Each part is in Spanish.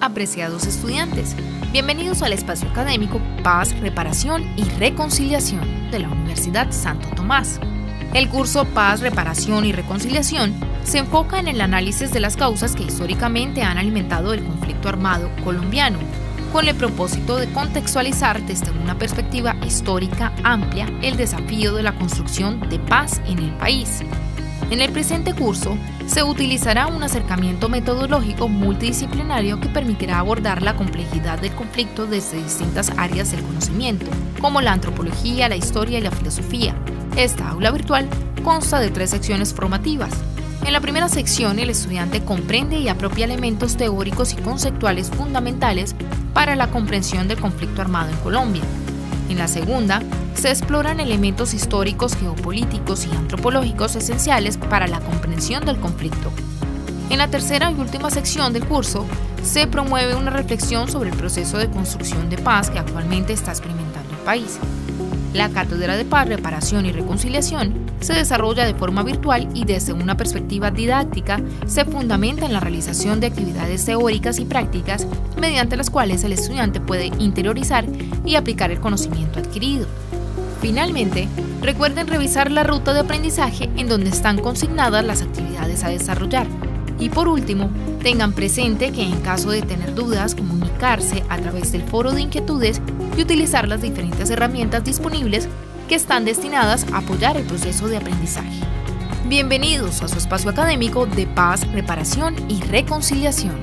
apreciados estudiantes. Bienvenidos al espacio académico Paz, Reparación y Reconciliación de la Universidad Santo Tomás. El curso Paz, Reparación y Reconciliación se enfoca en el análisis de las causas que históricamente han alimentado el conflicto armado colombiano, con el propósito de contextualizar desde una perspectiva histórica amplia el desafío de la construcción de paz en el país. En el presente curso, se utilizará un acercamiento metodológico multidisciplinario que permitirá abordar la complejidad del conflicto desde distintas áreas del conocimiento, como la antropología, la historia y la filosofía. Esta aula virtual consta de 3 secciones formativas. En la primera sección, el estudiante comprende y apropia elementos teóricos y conceptuales fundamentales para la comprensión del conflicto armado en Colombia. En la segunda, se exploran elementos históricos, geopolíticos y antropológicos esenciales para la comprensión del conflicto. En la tercera y última sección del curso, se promueve una reflexión sobre el proceso de construcción de paz que actualmente está experimentando el país. La Cátedra de Paz, Reparación y Reconciliación se desarrolla de forma virtual y desde una perspectiva didáctica se fundamenta en la realización de actividades teóricas y prácticas mediante las cuales el estudiante puede interiorizar y aplicar el conocimiento adquirido. Finalmente, recuerden revisar la ruta de aprendizaje en donde están consignadas las actividades a desarrollar. Y por último, tengan presente que en caso de tener dudas, comunicarse a través del foro de inquietudes y utilizar las diferentes herramientas disponibles que están destinadas a apoyar el proceso de aprendizaje. Bienvenidos a su espacio académico de paz, reparación y reconciliación.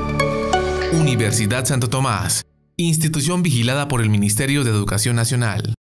Universidad Santo Tomás, institución vigilada por el Ministerio de Educación Nacional.